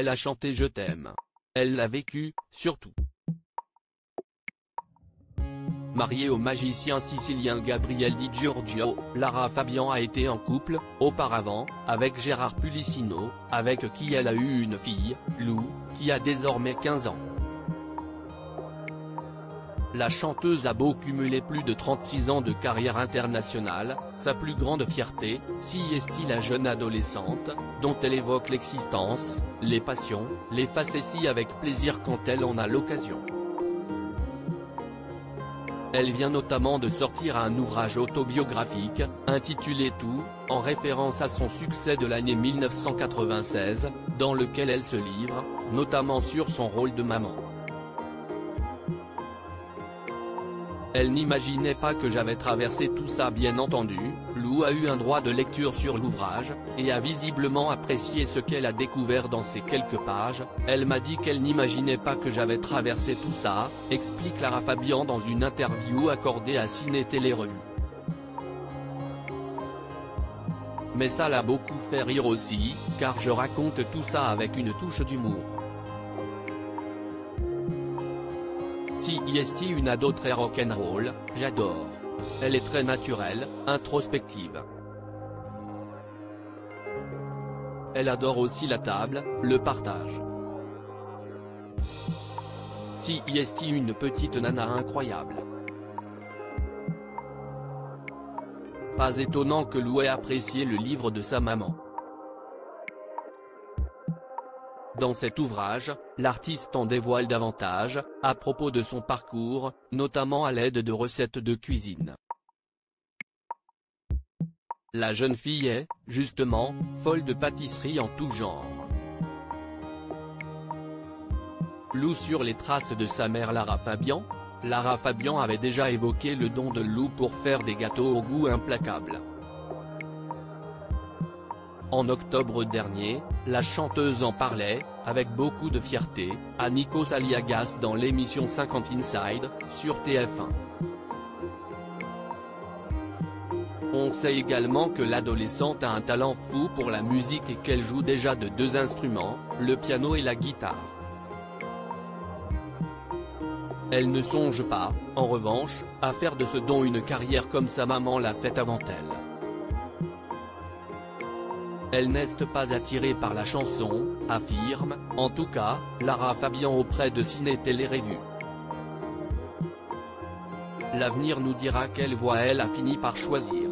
Elle a chanté Je t'aime. Elle l'a vécu, surtout. Mariée au magicien sicilien Gabriel Di Giorgio, Lara Fabian a été en couple, auparavant, avec Gérard Pulicino, avec qui elle a eu une fille, Lou, qui a désormais 15 ans. La chanteuse a beau cumuler plus de 36 ans de carrière internationale, sa plus grande fierté, si est-il la jeune adolescente, dont elle évoque l'existence, les passions, les facéties avec plaisir quand elle en a l'occasion. Elle vient notamment de sortir un ouvrage autobiographique, intitulé Tout, en référence à son succès de l'année 1996, dans lequel elle se livre, notamment sur son rôle de maman. Elle n'imaginait pas que j'avais traversé tout ça bien entendu, Lou a eu un droit de lecture sur l'ouvrage, et a visiblement apprécié ce qu'elle a découvert dans ces quelques pages. Elle m'a dit qu'elle n'imaginait pas que j'avais traversé tout ça, explique Lara Fabian dans une interview accordée à Ciné Télé Revue. Mais ça l'a beaucoup fait rire aussi, car je raconte tout ça avec une touche d'humour. Si est une ado très rock'n'roll, j'adore. Elle est très naturelle, introspective. Elle adore aussi la table, le partage. Si est une petite nana incroyable. Pas étonnant que Lou ait apprécié le livre de sa maman. Dans cet ouvrage, l'artiste en dévoile davantage, à propos de son parcours, notamment à l'aide de recettes de cuisine. La jeune fille est, justement, folle de pâtisserie en tout genre. Lou sur les traces de sa mère Lara Fabian. Lara Fabian avait déjà évoqué le don de Lou pour faire des gâteaux au goût implacable. En octobre dernier, la chanteuse en parlait, avec beaucoup de fierté, à Nikos Aliagas dans l'émission 50 Inside, sur TF1. On sait également que l'adolescente a un talent fou pour la musique et qu'elle joue déjà de 2 instruments, le piano et la guitare. Elle ne songe pas, en revanche, à faire de ce don une carrière comme sa maman l'a fait avant elle. Elle n'est pas attirée par la chanson, affirme, en tout cas, Lara Fabian auprès de Ciné Télé Revue. L'avenir nous dira quelle voie elle a fini par choisir.